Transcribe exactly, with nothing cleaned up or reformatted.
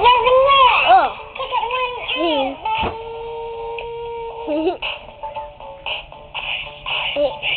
Yang benar. Oh. Kakak main Hmm. air. Eh.